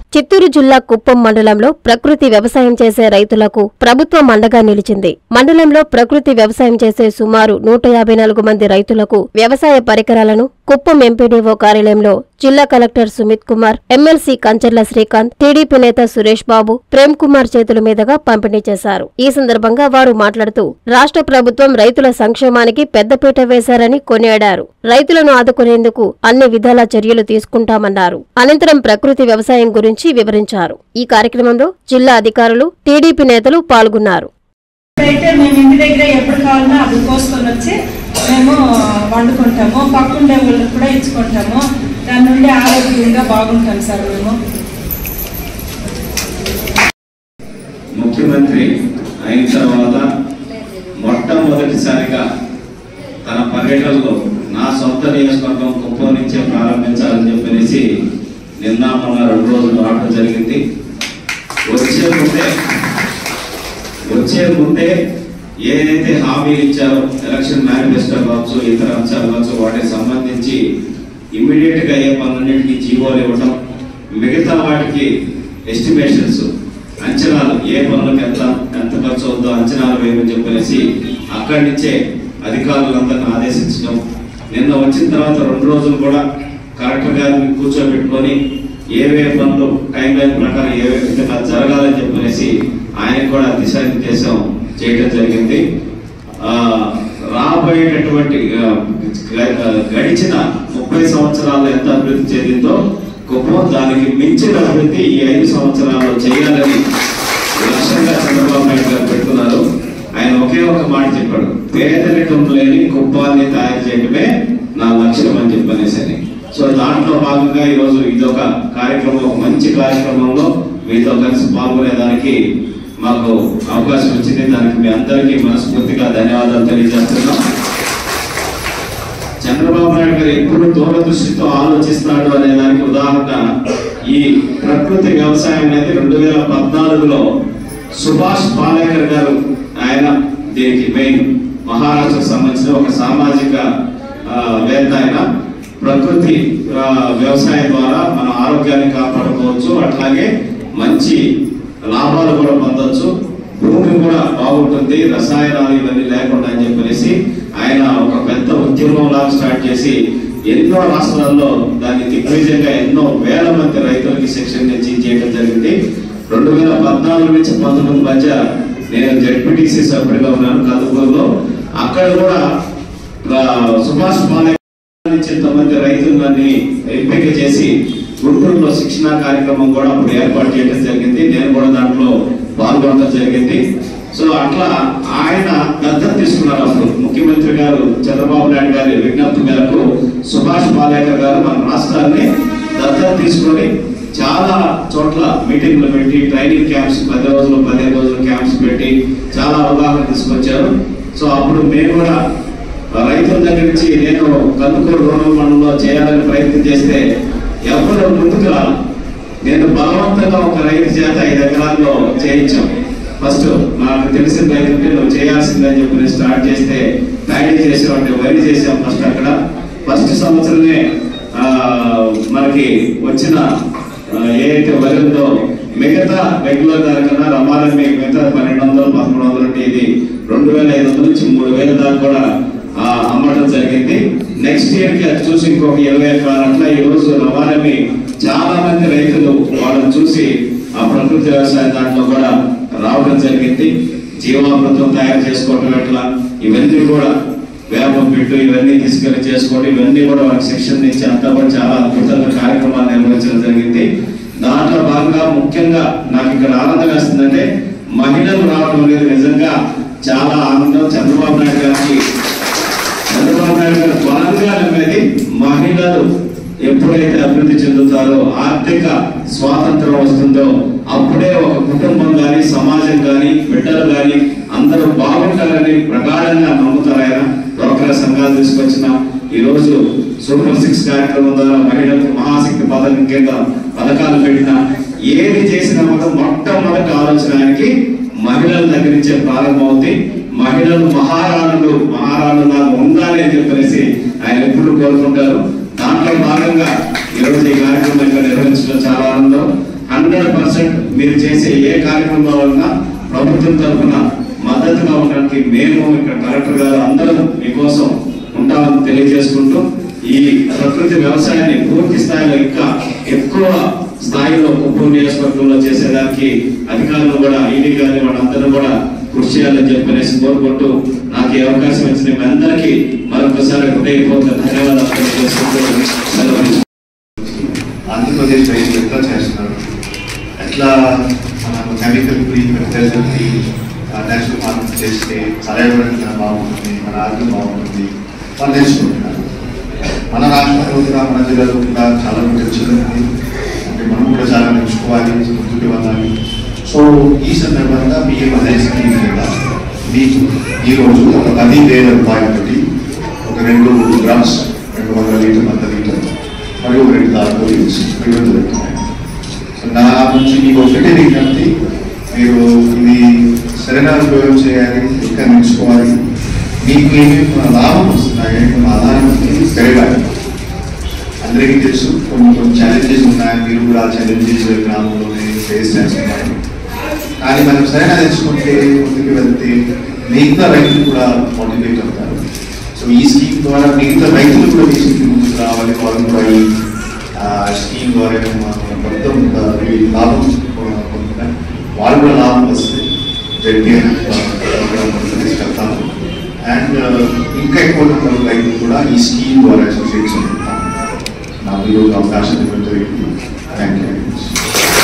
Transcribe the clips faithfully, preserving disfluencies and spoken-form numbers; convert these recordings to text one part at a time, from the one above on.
చిత్తూరు జిల్లా కుప్పం మండలంలో ప్రకృతి వ్యవసాయం చేసే రైతులకు ప్రభుత్వం అండగా నిలిచింది. మండలంలో ప్రకృతి వ్యవసాయం చేసే సుమారు నూట యాభై నాలుగు మంది రైతులకు వ్యవసాయ పరికరాలను కుప్పం ఎంపీడీఓ కార్యాలయంలో జిల్లా collector Sumit Kumar, MLC Kancharla Srikanth, TDP నేత సురేష్ బాబు, ప్రేమ్ కుమార్ చేతుల మీదుగా పంపిణీ చేశారు. ఈ సందర్భంగా వారు మాట్లాడుతూ రాష్ట్ర ప్రభుత్వం రైతుల సంక్షేమానికి పెద్దపీట వేశారని కొనియాడారు. రైతులను ఆదుకునేందుకు అన్ని విధాల చర్యలు తీసుకుంటామన్నారు. అనంతరం ప్రకృతి వ్యవసాయం గురించి వివరించారు. ఈ కార్యక్రమంలో జిల్లా అధికారులు, టీడీపీ నేతలు పాల్గొన్నారు. మేము వండుకుంటాము, పక్కుండే వాళ్ళకి కూడా ఇచ్చుకుంటాము. దాని నుండి ఆరోగ్యంగా బాగుంటాం సార్. మేము ముఖ్యమంత్రి అయిన తర్వాత మొట్టమొదటిసారిగా తన పర్యటనలో నా సొంత నియోజకవర్గం కుప్పం నుంచే ప్రారంభించాలని చెప్పనేసి నిన్న మొన్న రెండు రోజులు రావడం జరిగింది. వచ్చే ముందే వచ్చే ముందే ఏదైతే హామీలు ఇచ్చారో ఎలక్షన్ మేనిఫెస్టో కావచ్చు, ఇతర అంశాలు కావచ్చు, వాటికి సంబంధించి ఇమ్మీడియట్ గా అయ్యే పనులన్నింటికి జీవోలు ఇవ్వడం, మిగతా వాటికి ఎస్టిమేషన్స్ అంచనాలు, ఏ పనులకు ఎంత ఎంత ఖర్చు అవుతుందో అంచనాలు వేయమని చెప్పేసి అక్కడి నుంచే అధికారులందరినీ ఆదేశించడం. నిన్న వచ్చిన తర్వాత రెండు రోజులు కూడా కలెక్టర్ గారిని కూర్చోబెట్టుకొని ఏవే పనులు టైం లైన్ ప్రకారం ఏ విధంగా జరగాలని చెప్పేసి ఆయన కూడా దిశానిర్దేశం చేయడం జరిగింది. రాబోయేటటువంటి గడిచిన ముప్పై సంవత్సరాల్లో ఎంత అభివృద్ధి చెందిందో కుప్పం దానికి మించిన అభివృద్ధి ఈ ఐదు సంవత్సరాల్లో చేయాలని లక్ష్యంగా చంద్రబాబు నాయుడు గారు పెట్టుకున్నారు. ఆయన ఒకే ఒక మాట చెప్పాడు, పేదరికం లేని కుప్పాన్ని తయారు చేయడమే నా లక్ష్యం అని చెప్పనేసి. సో దాంట్లో భాగంగా ఈరోజు ఇదొక కార్యక్రమం, మంచి కార్యక్రమంలో మీతో కలిసి పాల్గొనేదానికి మాకు అవకాశం వచ్చింది. దానికి మీ అందరికీ మనస్ఫూర్తిగా ధన్యవాదాలు తెలియజేస్తున్నాం. చంద్రబాబు నాయుడు గారు ఎప్పుడు దూరదృష్టితో ఆలోచిస్తాడు అనే దానికి ఉదాహరణ ఈ ప్రకృతి వ్యవసాయం అనేది రెండు వేల పద్నాలుగులో సుభాష్ పాలేకర్ గారు, ఆయన దీనికి మెయిన్ మహారాష్ట్రకు సంబంధించిన ఒక సామాజిక వేత్త. ఆయన ప్రకృతి వ్యవసాయం ద్వారా మన ఆరోగ్యాన్ని కాపాడుకోవచ్చు, అట్లాగే మంచి లాభాలు కూడా పొందొచ్చు, భూమి కూడా బాగుంటుంది, రసాయనాలు ఇవన్నీ లేకుండా అని చెప్పేసి ఆయన ఒక పెద్ద ఉద్యమం లాగా స్టార్ట్ చేసి ఎన్నో రాష్ట్రాల్లో దాన్ని దిగ్విజయంగా ఎన్నో వేల మంది రైతులకి శిక్షణ నుంచి చేయడం జరిగింది. రెండు వేల పద్నాలుగు నుంచి పంతొమ్మిది మధ్య నేను జెడ్పీటీసీ సభ్యుడిగా ఉన్నాను కందుకూరులో. అక్కడ కూడా సుభాష్ పాలేకర్ నుంచి ఇంతమంది రైతులని ఎంపిక చేసి గుంటూరులో శిక్షణ కార్యక్రమం కూడా అప్పుడు ఏర్పాటు చేయడం జరిగింది. నేను కూడా దాంట్లో పాల్గొనడం జరిగింది. సో అట్లా ఆయన దత్తత తీసుకున్నారు. అప్పుడు ముఖ్యమంత్రి గారు చంద్రబాబు నాయుడు గారి విజ్ఞప్తి మేరకు సుభాష్ పాలేకర్ గారు మన రాష్ట్రాన్ని దత్తత తీసుకొని చాలా చోట్ల మీటింగ్లు పెట్టి, ట్రైనింగ్ క్యాంప్స్ పది రోజులు పదిహేను రోజులు క్యాంప్స్ పెట్టి చాలా అవగాహన తీసుకొచ్చారు. సో అప్పుడు మేము కూడా రైతుల దగ్గర నుంచి నేను కందుకూరు రూరల్ మండలంలో చేయాలని ప్రయత్నం చేస్తే ఎవరు ముందుకు రాలి. నేను బలవంతంగా ఒక రైతు చేత ఐదు ఎకరాల్లో చేయించాం. ఫస్ట్ నాకు తెలిసిన రైతుకి నువ్వు చేయాల్సిందని చెప్పి స్టార్ట్ చేస్తే ప్యాడీ చేసామంటే వరి చేసాం. ఫస్ట్ అక్కడ ఫస్ట్ సంవత్సరమే మనకి వచ్చిన ఏదైతే వరి ఉందో మిగతా రెగ్యులర్ దాని కన్నా రమాలని మిగతా పన్నెండు వందలు పదమూడు వందలు అంటే ఇది రెండు వేల ఐదు వందల నుంచి మూడు వేల దాకా కూడా అమ్మడం జరిగింది. నెక్స్ట్ ఇయర్ కి అది చూసి ఇంకొక ఇరవై ఎకరాలు అట్లా ఈ రోజు రవాణామి చాలా మంది రైతులు వాళ్ళని చూసి ఆ ప్రకృతి వ్యవసాయం దాంట్లో కూడా రావడం జరిగింది. జీవామృతం తయారు చేసుకోవటం ఎట్లా, ఇవన్నీ కూడా వేప పెట్టు ఇవన్నీ తీసుకెళ్లి చేసుకోవడం, ఇవన్నీ కూడా వాళ్ళకి శిక్షణ నుంచి అంతా కూడా చాలా అద్భుతంగా కార్యక్రమాలు నిర్వహించడం జరిగింది. దాంట్లో భాగంగా ముఖ్యంగా నాకు ఇక్కడ ఆనందం వేస్తుందంటే మహిళలు రావడం అనేది నిజంగా చాలా ఆనందం. చంద్రబాబు నాయుడు గారికి చంద్రబాబు నాయుడు గారు బలంగా నమ్మేది మహిళలు ఎప్పుడైతే అభివృద్ధి చెందుతారో, ఆర్థిక స్వాతంత్రం వస్తుందో అప్పుడే ఒక కుటుంబం కానీ సమాజం కానీ బిడ్డలు కానీ అందరూ బాగుంటారని ప్రగాఢంగా నమ్ముతారు. ఆయన డ్వాక్రా సంఘాలు తీసుకొచ్చిన ఈ రోజు సూపర్ సిక్స్ కార్యక్రమం ద్వారా మహిళలకు మహాశక్తి పథకం కింద పథకాలు పెట్టిన ఏది చేసినా కూడా మొట్టమొదటి ఆలోచన ఆయనకి మహిళల దగ్గర నుంచే ప్రారంభమవుతుంది. మహిళలు మహారాణులు మహారాణులు నాకు ఉండాలి అని చెప్పేసి ఆయన ఎప్పుడు కోరుకుంటారు. దాంట్లో భాగంగా ఈరోజు ఈ కార్యక్రమం నిర్వహించడం చాలా ఆనందం. హండ్రెడ్ పర్సెంట్ మీరు చేసే ఏ కార్యక్రమం వలన ప్రభుత్వం తరఫున మద్దతుగా ఉండడానికి మేము ఇక్కడ కలెక్టర్ గారు అందరూ మీకోసం ఉంటామని తెలియజేసుకుంటూ ఈ ప్రకృతి వ్యవసాయాన్ని పూర్తి స్థాయిలో ఇంకా ఎక్కువ స్థాయిలో కుప్పం నియోజకవర్గంలో చేసేదానికి అధికారులు కూడా ఈడీ గారిని వాళ్ళందరూ కూడా కృషి చేయాలని చెప్పనేసి కోరుకుంటూ నాకు ఈ అవకాశం ఇచ్చిన మీ అందరికీ మరొకసారి హృదయపూర్వక ధన్యవాదాలు తెలియజేసుకుంటూ ఆంధ్రప్రదేశ్ రైతులు ఎట్లా చేస్తున్నారు, ఎట్లా మనకు chemical free fertiliser free natural farming చేస్తే పర్యావరణం బాగుంటుంది, మన ఆరోగ్యం బాగుంటుంది వాళ్ళు నేర్చుకుంటున్నారు. మన రాష్ట్రంలో కూడా మన జిల్లాలో కూడా చాలా మంది వచ్చింది, అంటే మనం కూడా చాలా నేర్చుకోవాలి, ముందుకు వెళ్ళాలి. సో ఈ సందర్భంగా మీకు అదే స్కీమ్ కింద మీకు ఈరోజు ఒక పది వేల రూపాయలు పెట్టి ఒక రెండు గ్రామ్స్ రెండు వందల లీటర్ వంద లీటర్ మరియు రెండు తార్పోలిన్స్ విడుదల జరుగుతున్నాయి. సో నా నుంచి మీకు ఒకటే విజ్ఞప్తి, మీరు ఇది సరైన ఉపయోగం చేయాలి, ఇంకా నేర్చుకోవాలి. మీకు ఏమేమి లాభం వస్తున్నాయి, ఏమేమి ఆధారం పెరగాలి. అందరికీ తెలుసు కొన్ని కొన్ని ఛాలెంజెస్ ఉన్నాయి, మీరు కూడా ఛాలెంజెస్ గ్రామంలోనే ఫేస్ చేస్తున్నారు. కానీ మనం సరైన తెచ్చుకుంటే ముందుకు వెళ్తే మిగతా రైతులు కూడా మోటివేట్ అవుతారు. సో ఈ స్కీమ్ ద్వారా మిగతా రైతులు కూడా ఈ స్కీమ్ ముందుకు రావాలి, వాళ్ళు కూడా ఈ స్కీమ్ ద్వారా మొత్తం లాభం పొందుతారు, వాళ్ళు కూడా లాభం వస్తుంది. జడ్పీ తీసుకెళ్తాము అండ్ ఇంకా ఎక్కువ నెంబర్ రైతులు కూడా ఈ స్కీమ్ ద్వారా అసోసియేట్స్ ఉంటాం. నాకు ఈరోజు అవకాశం ఇవ్వడం జరిగింది. Thank you very much.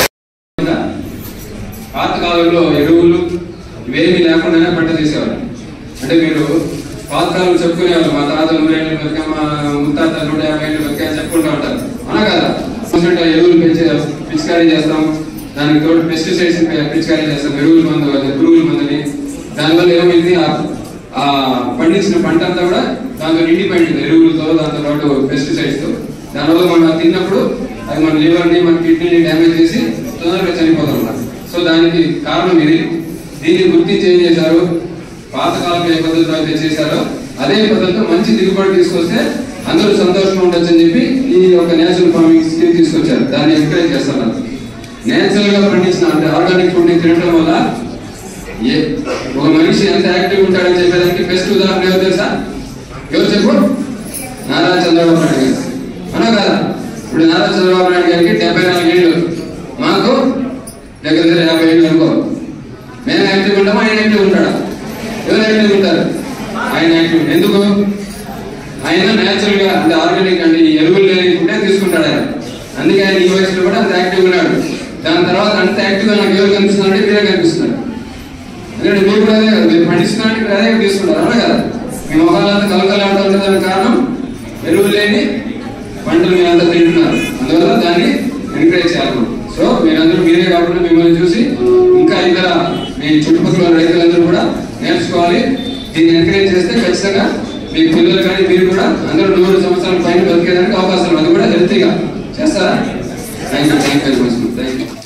పాతకాలంలో ఎరువులు ఇవేమీ లేకుండానే పంట చేసేవారు. అంటే మీరు పాతకాలంలో చెప్పుకునేవారు, మా తాత నూరు ఏళ్ళు బతికా, మా ముత్తాత నూట యాభై ఏళ్ళు బతికా చెప్పుకుంటూ ఉంటారు. అలా కదా ఎరువులు పెంచే పిచికారీ చేస్తాం, దానికి తోడు పెస్టిసైడ్స్ పిచికారీ చేస్తాం, ఎరువుల మందు పురుగుల మందుని. దానివల్ల ఏమైంది, ఆ పండించిన పంట అంతా కూడా దాంతో నిండిపోయింది ఎరువులతో, దాంతో పాటు పెస్టిసైడ్స్ తో. దానివల్ల మనం తిన్నప్పుడు అది మన లివర్ని మన కిడ్నీని డ్యామేజ్ చేసి తొందరగా చనిపోతాం. సో దానికి కారణం ఇది. దీన్ని గుర్తించి ఏం చేశారు, పాతకాలంలో ఏ పద్ధతిలో అయితే చేశారో అదే పద్ధతిలో మంచి దిగుబడి తీసుకొస్తే అందరూ సంతోషంగా ఉండొచ్చు అని చెప్పి ఈ యొక్క నేచురల్ ఫార్మింగ్ స్కీమ్ తీసుకొచ్చారు. దాన్ని ఎంకరేజ్ చేస్తున్నారు. నేచురల్ గా పండించిన అంటే ఆర్గానిక్ ఫుడ్ ని తినడం వల్ల ఏ ఒక మనిషి ఎంత యాక్టివ్ ఉంటాడని చెప్పేదానికి బెస్ట్ ఉదాహరణ ఎవరు తెలుసా? ఎవరు చెప్పు? నారా చంద్రబాబు నాయుడు గారు. అన్నా కదా, ఇప్పుడు నారా చంద్రబాబు నాయుడు గారికి డెబ్బై నాలుగు ఏళ్ళు, మాకు దగ్గర దగ్గర యాభై ఏళ్ళు అనుకో. మేము యాక్టివ్ ఉంటామా, ఆయన యాక్టివ్ ఉంటాడా? ఎవరు యాక్టివ్ ఉంటారు? ఆయన యాక్టివ్. ఎందుకు? ఆయన నేచురల్ గా అంటే ఆర్గానిక్ అంటే ఈ ఎరువులు లేని ఫుడ్డే తీసుకుంటాడు ఆయన. అందుకే ఆయన ఈ వయసులో కూడా అంత యాక్టివ్ ఉన్నాడు. దాని తర్వాత అంత యాక్టివ్ గా నాకు ఎవరు కనిపిస్తున్నారంటే మీరే కనిపిస్తున్నారు. ఎందుకంటే మీరు కూడా అదే కదా, మీరు పండిస్తున్నారంటే అదే తీసుకుంటారు. అవునా కదా? మీ మొహాలంతా కలకలాడుతూ ఉంటే దానికి కారణం ఎరువులు లేని పంటలు మీరంతా తింటున్నారు. అందువల్ల దాన్ని ఎంకరేజ్ చేయాలి. సో మీరందరూ మీరే కాకుండా మిమ్మల్ని చూసి ఇంకా ఇతర మీ చుట్టుపక్కల రైతులందరూ కూడా నేర్చుకోవాలి. దీన్ని ఎంకరేజ్ చేస్తే ఖచ్చితంగా మీ పిల్లలు కానీ మీరు కూడా అందరూ నూరు సంవత్సరాల పైన బతికేదానికి అవకాశం, అది కూడా హెల్తీగా చేస్తారా? Thank you thank you thank you.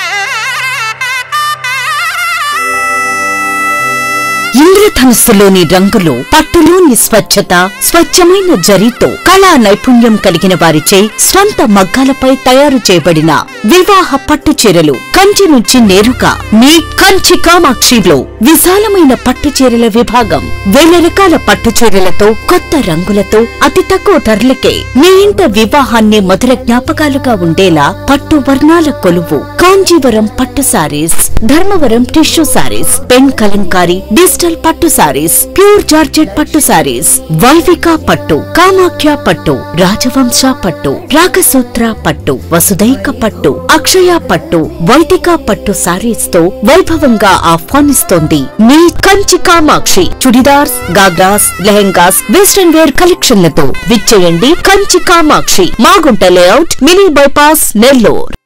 ఇంద్రధనుస్సులోని రంగులు, పట్టులోని స్వచ్ఛత, స్వచ్ఛమైన జరీతో కళా నైపుణ్యం కలిగిన వారిచే స్వంత మగ్గాలపై తయారు చేయబడిన వివాహ పట్టు చీరలు కంచి నుంచి నేరుగా మీ కంచి కామాక్షిలో విశాలమైన పట్టు చీరల విభాగం. వేల రకాల పట్టు చీరలతో, కొత్త రంగులతో, అతి తక్కువ ధరలకే మీ ఇంట వివాహాన్ని మధుర జ్ఞాపకాలుగా ఉండేలా పట్టు వర్ణాల కొలువు కాంజీవరం పట్టు sarees, Dharmavaram tissue sarees, pen Kalamkari, digital పట్టు సారీస్, ప్యూర్ జార్జెట్ పట్టు సారీస్, వైవిక పట్టు, కామాఖ్య పట్టు, రాజవంశ పట్టు, రాగసూత్ర పట్టు, వసుదైక పట్టు, అక్షయ పట్టు, వైదిక పట్టు సారీస్ తో వైభవంగా ఆహ్వానిస్తోంది మీ కంచి కామాక్షి. చుడిదార్స్, గాగ్రాస్, లెహెంగాస్, వెస్టర్న్ వేర్ కలెక్షన్లతో విచ్చేయండి Kanchi Kamakshi, Magunta layout, mini bypass, Nellore.